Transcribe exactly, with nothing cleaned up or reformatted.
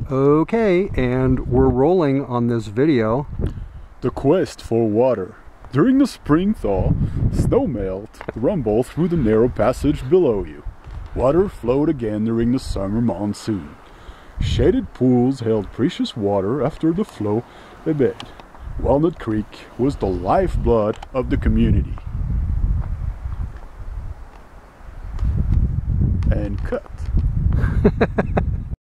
Okay, and we're rolling on this video. The quest for water. During the spring thaw, snow melt rumbled through the narrow passage below you. Water flowed again during the summer monsoon. Shaded pools held precious water after the flow ebbed. Walnut Creek was the lifeblood of the community. And cut.